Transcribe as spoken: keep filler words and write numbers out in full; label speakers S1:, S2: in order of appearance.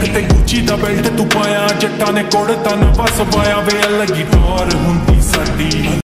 S1: ते गुची दा बेल्ट तू पाया जट्टा ने कोड़ तन बस पाया वे अलग ही टोर हुंदी साडी।